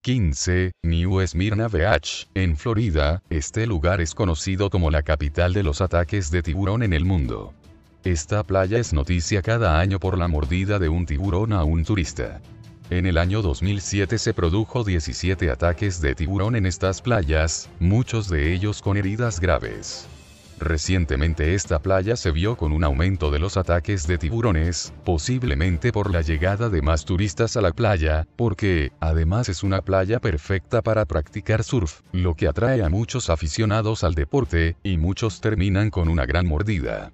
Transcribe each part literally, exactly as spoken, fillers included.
quince. New Smyrna Beach, en Florida. Este lugar es conocido como la capital de los ataques de tiburón en el mundo. Esta playa es noticia cada año por la mordida de un tiburón a un turista. En el año dos mil siete se produjo diecisiete ataques de tiburón en estas playas, muchos de ellos con heridas graves. Recientemente esta playa se vio con un aumento de los ataques de tiburones, posiblemente por la llegada de más turistas a la playa, porque, además es una playa perfecta para practicar surf, lo que atrae a muchos aficionados al deporte, y muchos terminan con una gran mordida.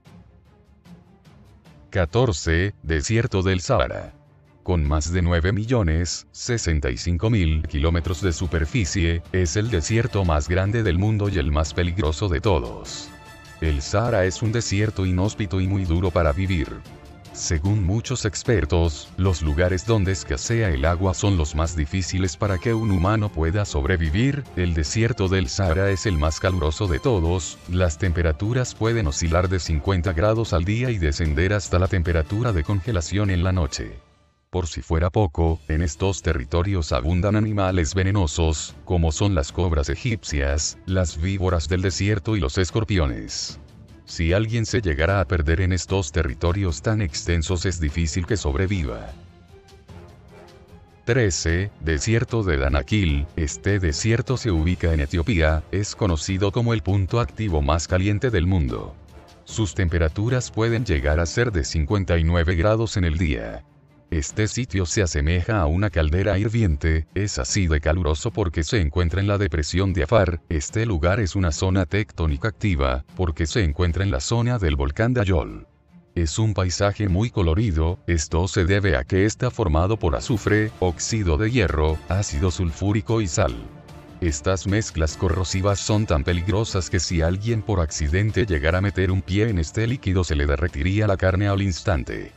catorce. Desierto del Sahara. Con más de nueve millones sesenta y cinco mil kilómetros de superficie, es el desierto más grande del mundo y el más peligroso de todos. El Sahara es un desierto inhóspito y muy duro para vivir. Según muchos expertos, los lugares donde escasea el agua son los más difíciles para que un humano pueda sobrevivir. El desierto del Sahara es el más caluroso de todos, las temperaturas pueden oscilar de cincuenta grados al día y descender hasta la temperatura de congelación en la noche. Por si fuera poco, en estos territorios abundan animales venenosos, como son las cobras egipcias, las víboras del desierto y los escorpiones. Si alguien se llegara a perder en estos territorios tan extensos es difícil que sobreviva. trece. Desierto de Danakil. Este desierto se ubica en Etiopía, es conocido como el punto activo más caliente del mundo. Sus temperaturas pueden llegar a ser de cincuenta y nueve grados en el día. Este sitio se asemeja a una caldera hirviente, es así de caluroso porque se encuentra en la depresión de Afar. Este lugar es una zona tectónica activa, porque se encuentra en la zona del volcán Dayol. Es un paisaje muy colorido, esto se debe a que está formado por azufre, óxido de hierro, ácido sulfúrico y sal. Estas mezclas corrosivas son tan peligrosas que si alguien por accidente llegara a meter un pie en este líquido se le derretiría la carne al instante.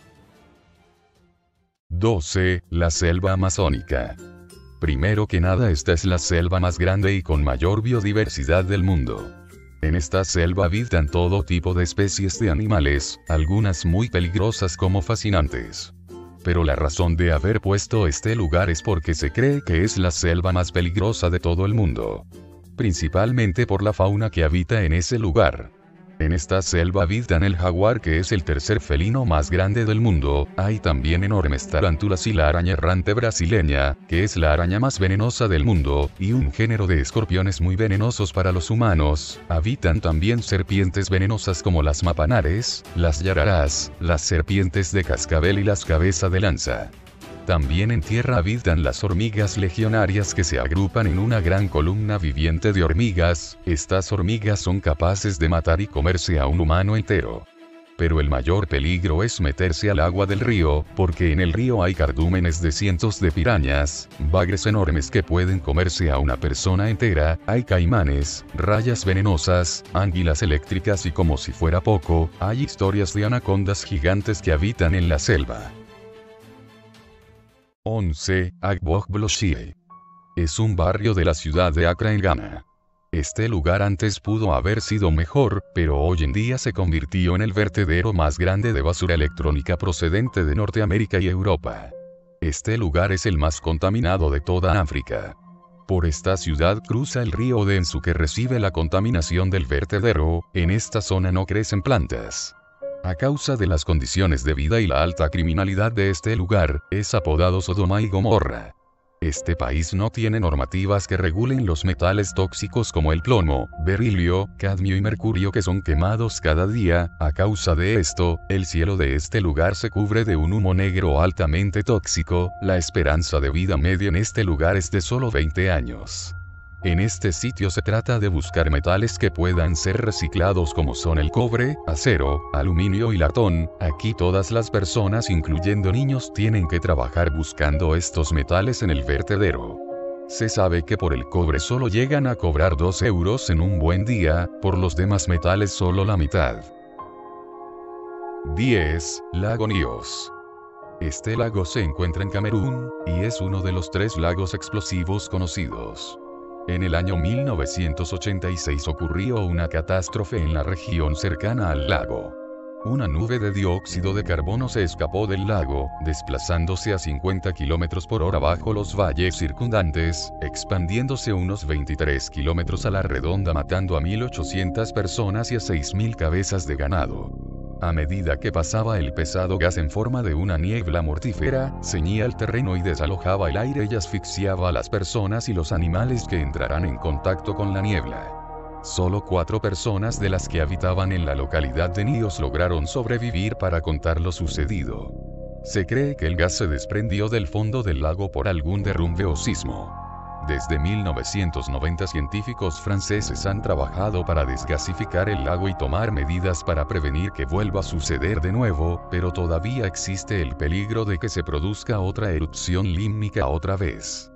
doce. La selva amazónica. Primero que nada, esta es la selva más grande y con mayor biodiversidad del mundo. En esta selva habitan todo tipo de especies de animales, algunas muy peligrosas como fascinantes. Pero la razón de haber puesto este lugar es porque se cree que es la selva más peligrosa de todo el mundo. Principalmente por la fauna que habita en ese lugar. En esta selva habitan el jaguar, que es el tercer felino más grande del mundo, hay también enormes tarántulas y la araña errante brasileña, que es la araña más venenosa del mundo, y un género de escorpiones muy venenosos para los humanos. Habitan también serpientes venenosas como las mapanares, las yararás, las serpientes de cascabel y las cabeza de lanza. También en tierra habitan las hormigas legionarias, que se agrupan en una gran columna viviente de hormigas. Estas hormigas son capaces de matar y comerse a un humano entero. Pero el mayor peligro es meterse al agua del río, porque en el río hay cardúmenes de cientos de pirañas, bagres enormes que pueden comerse a una persona entera, hay caimanes, rayas venenosas, anguilas eléctricas y, como si fuera poco, hay historias de anacondas gigantes que habitan en la selva. once. Agbogbloshie. Es un barrio de la ciudad de Accra en Ghana. Este lugar antes pudo haber sido mejor, pero hoy en día se convirtió en el vertedero más grande de basura electrónica procedente de Norteamérica y Europa. Este lugar es el más contaminado de toda África. Por esta ciudad cruza el río Odense, que recibe la contaminación del vertedero. En esta zona no crecen plantas. A causa de las condiciones de vida y la alta criminalidad de este lugar, es apodado Sodoma y Gomorra. Este país no tiene normativas que regulen los metales tóxicos como el plomo, berilio, cadmio y mercurio, que son quemados cada día. A causa de esto, el cielo de este lugar se cubre de un humo negro altamente tóxico. La esperanza de vida media en este lugar es de solo veinte años. En este sitio se trata de buscar metales que puedan ser reciclados, como son el cobre, acero, aluminio y latón. Aquí todas las personas, incluyendo niños, tienen que trabajar buscando estos metales en el vertedero. Se sabe que por el cobre solo llegan a cobrar dos euros en un buen día, por los demás metales solo la mitad. diez. Lago Nyos. Este lago se encuentra en Camerún, y es uno de los tres lagos explosivos conocidos. En el año mil novecientos ochenta y seis ocurrió una catástrofe en la región cercana al lago. Una nube de dióxido de carbono se escapó del lago, desplazándose a cincuenta kilómetros por hora bajo los valles circundantes, expandiéndose unos veintitrés kilómetros a la redonda matando a mil ochocientas personas y a seis mil cabezas de ganado. A medida que pasaba el pesado gas en forma de una niebla mortífera, ceñía el terreno y desalojaba el aire y asfixiaba a las personas y los animales que entrarán en contacto con la niebla. Solo cuatro personas de las que habitaban en la localidad de Nios lograron sobrevivir para contar lo sucedido. Se cree que el gas se desprendió del fondo del lago por algún derrumbe o sismo. Desde mil novecientos noventa científicos franceses han trabajado para desgasificar el lago y tomar medidas para prevenir que vuelva a suceder de nuevo, pero todavía existe el peligro de que se produzca otra erupción límnica otra vez.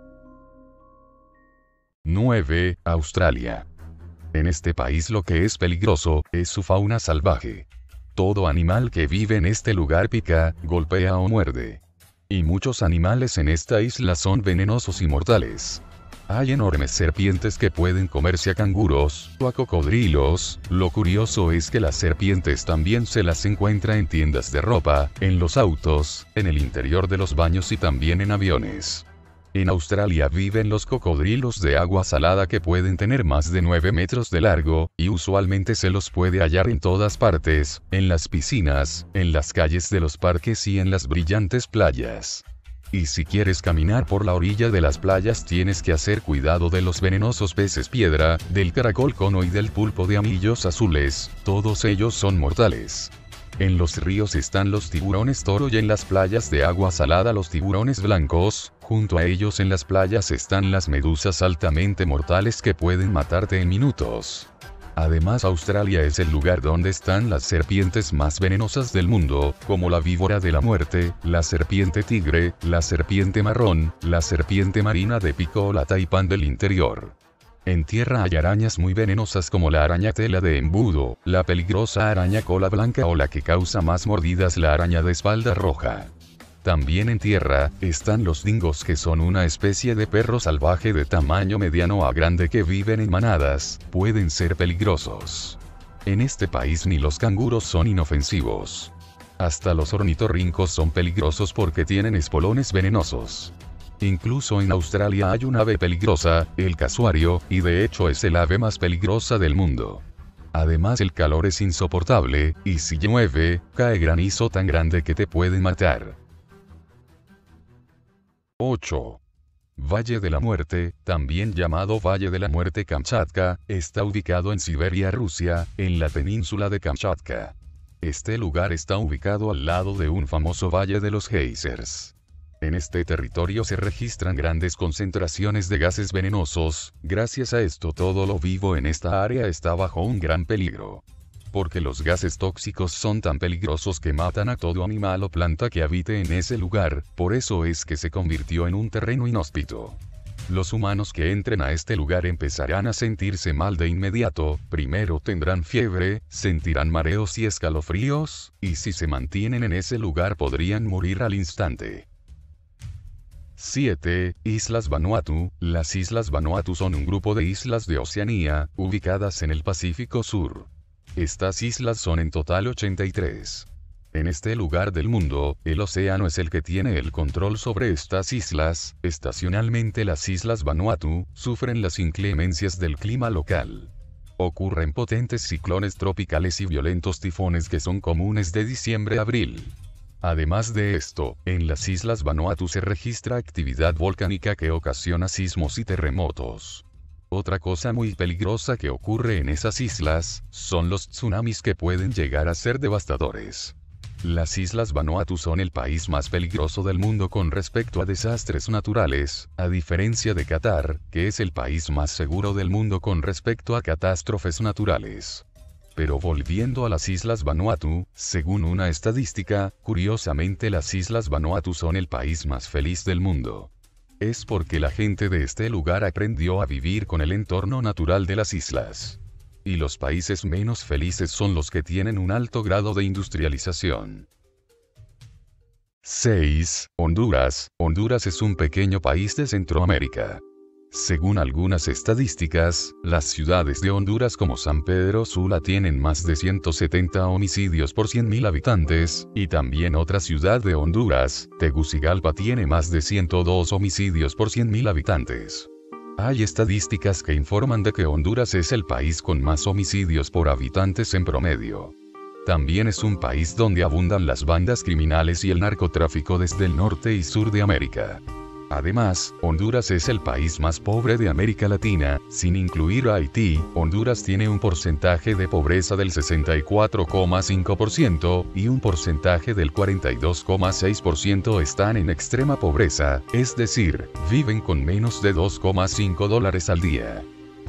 nueve. Australia. En este país lo que es peligroso, es su fauna salvaje. Todo animal que vive en este lugar pica, golpea o muerde. Y muchos animales en esta isla son venenosos y mortales. Hay enormes serpientes que pueden comerse a canguros, o a cocodrilos. Lo curioso es que las serpientes también se las encuentra en tiendas de ropa, en los autos, en el interior de los baños y también en aviones. En Australia viven los cocodrilos de agua salada que pueden tener más de nueve metros de largo, y usualmente se los puede hallar en todas partes, en las piscinas, en las calles de los parques y en las brillantes playas. Y si quieres caminar por la orilla de las playas tienes que hacer cuidado de los venenosos peces piedra, del caracol cono y del pulpo de anillos azules, todos ellos son mortales. En los ríos están los tiburones toro y en las playas de agua salada los tiburones blancos, junto a ellos en las playas están las medusas altamente mortales que pueden matarte en minutos. Además Australia es el lugar donde están las serpientes más venenosas del mundo, como la víbora de la muerte, la serpiente tigre, la serpiente marrón, la serpiente marina de pico o la taipán del interior. En tierra hay arañas muy venenosas como la araña tela de embudo, la peligrosa araña cola blanca o la que causa más mordidas la araña de espalda roja. También en tierra, están los dingos que son una especie de perro salvaje de tamaño mediano a grande que viven en manadas, pueden ser peligrosos. En este país ni los canguros son inofensivos. Hasta los ornitorrincos son peligrosos porque tienen espolones venenosos. Incluso en Australia hay un ave peligrosa, el casuario, y de hecho es el ave más peligrosa del mundo. Además el calor es insoportable, y si llueve, cae granizo tan grande que te puede matar. ocho. Valle de la Muerte, también llamado Valle de la Muerte Kamchatka, está ubicado en Siberia, Rusia, en la península de Kamchatka. Este lugar está ubicado al lado de un famoso valle de los geysers. En este territorio se registran grandes concentraciones de gases venenosos, gracias a esto todo lo vivo en esta área está bajo un gran peligro. Porque los gases tóxicos son tan peligrosos que matan a todo animal o planta que habite en ese lugar, por eso es que se convirtió en un terreno inhóspito. Los humanos que entren a este lugar empezarán a sentirse mal de inmediato, primero tendrán fiebre, sentirán mareos y escalofríos, y si se mantienen en ese lugar podrían morir al instante. siete. Islas Vanuatu. Las Islas Vanuatu son un grupo de islas de Oceanía, ubicadas en el Pacífico Sur. Estas islas son en total ochenta y tres. En este lugar del mundo, el océano es el que tiene el control sobre estas islas. Estacionalmente las Islas Vanuatu sufren las inclemencias del clima local. Ocurren potentes ciclones tropicales y violentos tifones que son comunes de diciembre a abril. Además de esto, en las Islas Vanuatu se registra actividad volcánica que ocasiona sismos y terremotos. Otra cosa muy peligrosa que ocurre en esas islas, son los tsunamis que pueden llegar a ser devastadores. Las Islas Vanuatu son el país más peligroso del mundo con respecto a desastres naturales, a diferencia de Qatar, que es el país más seguro del mundo con respecto a catástrofes naturales. Pero volviendo a las Islas Vanuatu, según una estadística, curiosamente las Islas Vanuatu son el país más feliz del mundo. Es porque la gente de este lugar aprendió a vivir con el entorno natural de las islas. Y los países menos felices son los que tienen un alto grado de industrialización. seis. Honduras. Honduras es un pequeño país de Centroamérica. Según algunas estadísticas, las ciudades de Honduras como San Pedro Sula tienen más de ciento setenta homicidios por cien mil habitantes, y también otra ciudad de Honduras, Tegucigalpa, tiene más de ciento dos homicidios por cien mil habitantes. Hay estadísticas que informan de que Honduras es el país con más homicidios por habitantes en promedio. También es un país donde abundan las bandas criminales y el narcotráfico desde el norte y sur de América. Además, Honduras es el país más pobre de América Latina, sin incluir a Haití. Honduras tiene un porcentaje de pobreza del sesenta y cuatro coma cinco por ciento, y un porcentaje del cuarenta y dos coma seis por ciento están en extrema pobreza, es decir, viven con menos de dos coma cinco dólares al día.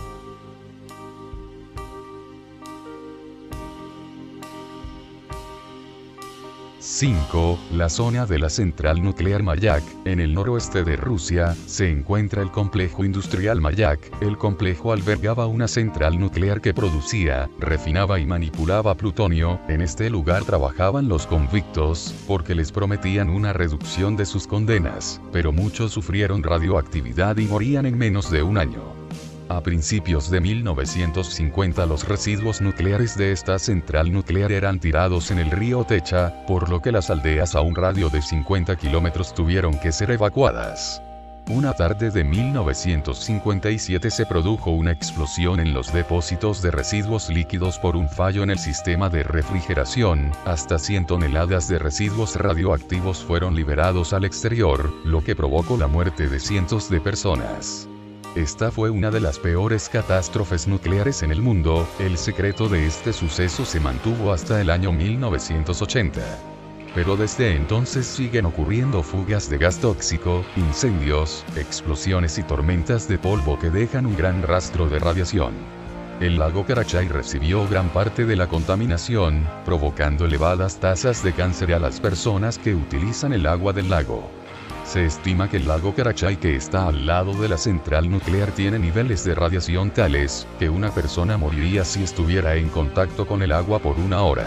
cinco. La zona de la central nuclear Mayak, en el noroeste de Rusia, se encuentra el complejo industrial Mayak. El complejo albergaba una central nuclear que producía, refinaba y manipulaba plutonio. En este lugar trabajaban los convictos, porque les prometían una reducción de sus condenas, pero muchos sufrieron radioactividad y morían en menos de un año. A principios de mil novecientos cincuenta los residuos nucleares de esta central nuclear eran tirados en el río Techa, por lo que las aldeas a un radio de cincuenta kilómetros tuvieron que ser evacuadas. Una tarde de mil novecientos cincuenta y siete se produjo una explosión en los depósitos de residuos líquidos por un fallo en el sistema de refrigeración. Hasta cien toneladas de residuos radioactivos fueron liberados al exterior, lo que provocó la muerte de cientos de personas. Esta fue una de las peores catástrofes nucleares en el mundo. El secreto de este suceso se mantuvo hasta el año mil novecientos ochenta. Pero desde entonces siguen ocurriendo fugas de gas tóxico, incendios, explosiones y tormentas de polvo que dejan un gran rastro de radiación. El lago Karachay recibió gran parte de la contaminación, provocando elevadas tasas de cáncer a las personas que utilizan el agua del lago. Se estima que el lago Karachay, que está al lado de la central nuclear, tiene niveles de radiación tales, que una persona moriría si estuviera en contacto con el agua por una hora.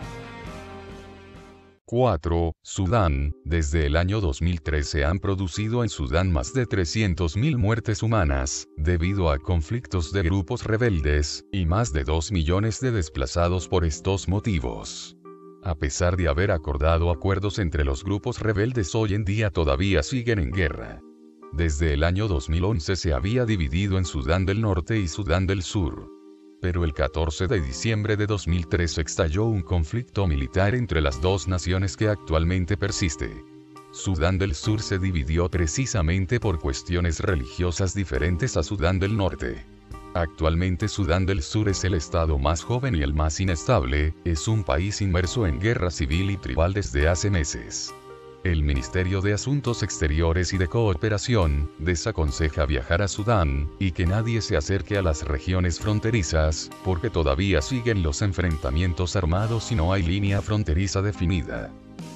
cuatro. Sudán. Desde el año dos mil tres se han producido en Sudán más de trescientas mil muertes humanas, debido a conflictos de grupos rebeldes, y más de dos millones de desplazados por estos motivos. A pesar de haber acordado acuerdos entre los grupos rebeldes, hoy en día todavía siguen en guerra. Desde el año dos mil once se había dividido en Sudán del Norte y Sudán del Sur. Pero el catorce de diciembre de dos mil tres estalló un conflicto militar entre las dos naciones que actualmente persiste. Sudán del Sur se dividió precisamente por cuestiones religiosas diferentes a Sudán del Norte. Actualmente Sudán del Sur es el estado más joven y el más inestable, es un país inmerso en guerra civil y tribal desde hace meses. El Ministerio de Asuntos Exteriores y de Cooperación desaconseja viajar a Sudán, y que nadie se acerque a las regiones fronterizas, porque todavía siguen los enfrentamientos armados y no hay línea fronteriza definida.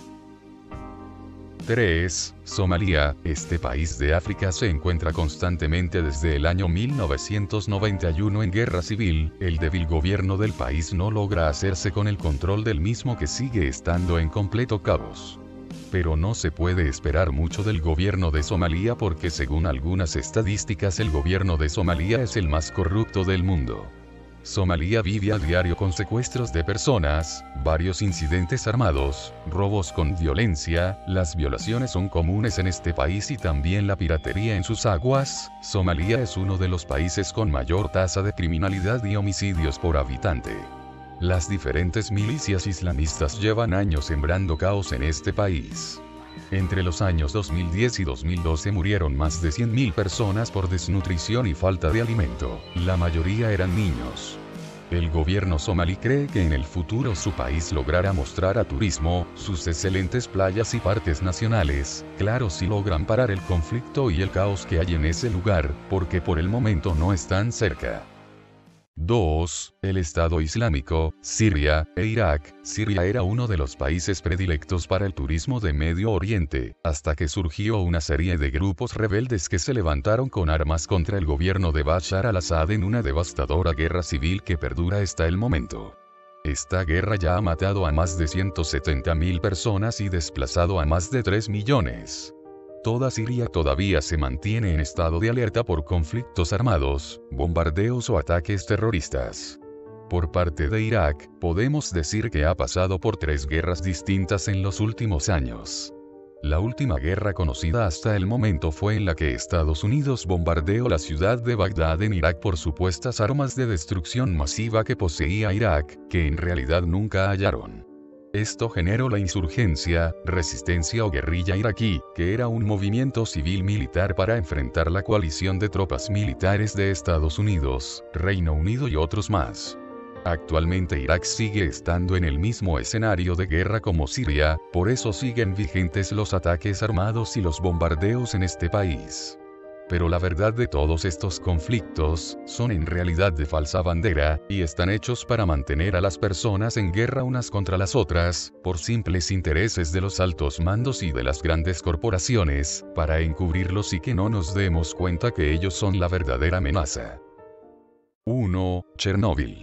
tres. Somalia. Este país de África se encuentra constantemente desde el año mil novecientos noventa y uno en guerra civil. El débil gobierno del país no logra hacerse con el control del mismo, que sigue estando en completo caos. Pero no se puede esperar mucho del gobierno de Somalia, porque según algunas estadísticas el gobierno de Somalia es el más corrupto del mundo. Somalia vive a diario con secuestros de personas, varios incidentes armados, robos con violencia. Las violaciones son comunes en este país y también la piratería en sus aguas. Somalia es uno de los países con mayor tasa de criminalidad y homicidios por habitante. Las diferentes milicias islamistas llevan años sembrando caos en este país. Entre los años dos mil diez y dos mil doce murieron más de cien mil personas por desnutrición y falta de alimento. La mayoría eran niños. El gobierno somalí cree que en el futuro su país logrará mostrar a turismo sus excelentes playas y parques nacionales, claro, si logran parar el conflicto y el caos que hay en ese lugar, porque por el momento no están cerca. dos. El Estado Islámico, Siria e Irak. Siria era uno de los países predilectos para el turismo de Medio Oriente, hasta que surgió una serie de grupos rebeldes que se levantaron con armas contra el gobierno de Bashar al-Assad en una devastadora guerra civil que perdura hasta el momento. Esta guerra ya ha matado a más de ciento setenta mil personas y desplazado a más de tres millones. Toda Siria todavía se mantiene en estado de alerta por conflictos armados, bombardeos o ataques terroristas. Por parte de Irak, podemos decir que ha pasado por tres guerras distintas en los últimos años. La última guerra conocida hasta el momento fue en la que Estados Unidos bombardeó la ciudad de Bagdad en Irak por supuestas armas de destrucción masiva que poseía Irak, que en realidad nunca hallaron. Esto generó la insurgencia, resistencia o guerrilla iraquí, que era un movimiento civil militar para enfrentar la coalición de tropas militares de Estados Unidos, Reino Unido y otros más. Actualmente Irak sigue estando en el mismo escenario de guerra como Siria, por eso siguen vigentes los ataques armados y los bombardeos en este país. Pero la verdad de todos estos conflictos, son en realidad de falsa bandera, y están hechos para mantener a las personas en guerra unas contra las otras, por simples intereses de los altos mandos y de las grandes corporaciones, para encubrirlos y que no nos demos cuenta que ellos son la verdadera amenaza. uno. Chernóbil.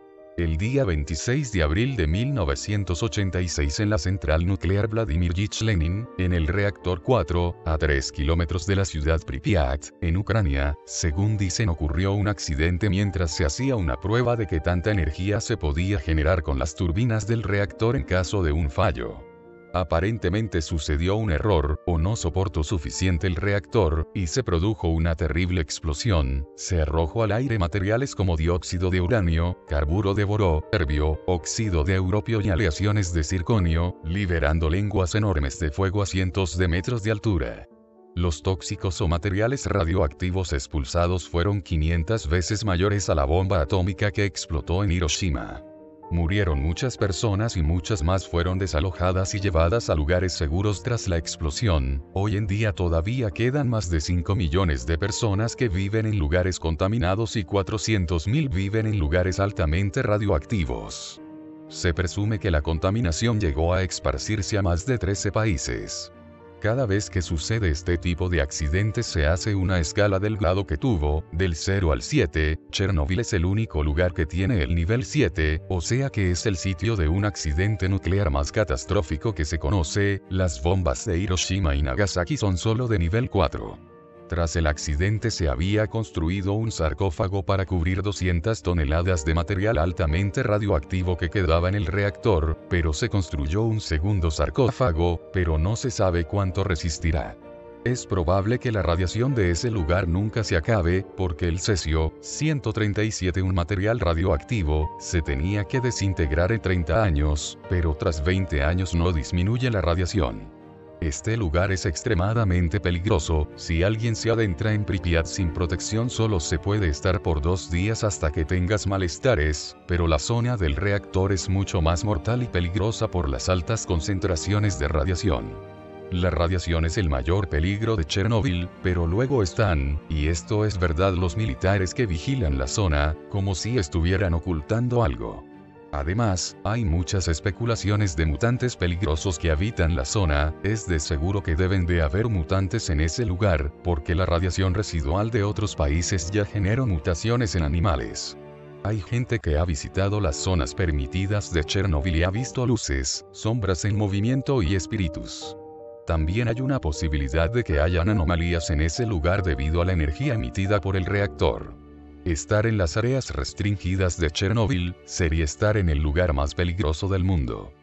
El día veintiséis de abril de mil novecientos ochenta y seis en la central nuclear Vladimir Ilich Lenin, en el reactor cuatro, a tres kilómetros de la ciudad Pripyat, en Ucrania, según dicen ocurrió un accidente mientras se hacía una prueba de que tanta energía se podía generar con las turbinas del reactor en caso de un fallo. Aparentemente sucedió un error, o no soportó suficiente el reactor, y se produjo una terrible explosión. Se arrojó al aire materiales como dióxido de uranio, carburo de boro, herbio, óxido de europio y aleaciones de circonio, liberando lenguas enormes de fuego a cientos de metros de altura. Los tóxicos o materiales radioactivos expulsados fueron quinientas veces mayores a la bomba atómica que explotó en Hiroshima. Murieron muchas personas y muchas más fueron desalojadas y llevadas a lugares seguros tras la explosión. Hoy en día todavía quedan más de cinco millones de personas que viven en lugares contaminados y cuatrocientos mil viven en lugares altamente radioactivos. Se presume que la contaminación llegó a esparcirse a más de trece países. Cada vez que sucede este tipo de accidentes se hace una escala del grado que tuvo, del cero al siete, Chernóbil es el único lugar que tiene el nivel siete, o sea que es el sitio de un accidente nuclear más catastrófico que se conoce. Las bombas de Hiroshima y Nagasaki son solo de nivel cuatro. Tras el accidente se había construido un sarcófago para cubrir doscientas toneladas de material altamente radioactivo que quedaba en el reactor, pero se construyó un segundo sarcófago, pero no se sabe cuánto resistirá. Es probable que la radiación de ese lugar nunca se acabe, porque el cesio ciento treinta y siete, un material radioactivo, se tenía que desintegrar en treinta años, pero tras veinte años no disminuye la radiación. Este lugar es extremadamente peligroso. Si alguien se adentra en Pripyat sin protección solo se puede estar por dos días hasta que tengas malestares, pero la zona del reactor es mucho más mortal y peligrosa por las altas concentraciones de radiación. La radiación es el mayor peligro de Chernóbil, pero luego están, y esto es verdad, los militares que vigilan la zona, como si estuvieran ocultando algo. Además, hay muchas especulaciones de mutantes peligrosos que habitan la zona. Es de seguro que deben de haber mutantes en ese lugar, porque la radiación residual de otros países ya generó mutaciones en animales. Hay gente que ha visitado las zonas permitidas de Chernóbil y ha visto luces, sombras en movimiento y espíritus. También hay una posibilidad de que hayan anomalías en ese lugar debido a la energía emitida por el reactor. Estar en las áreas restringidas de Chernóbil sería estar en el lugar más peligroso del mundo.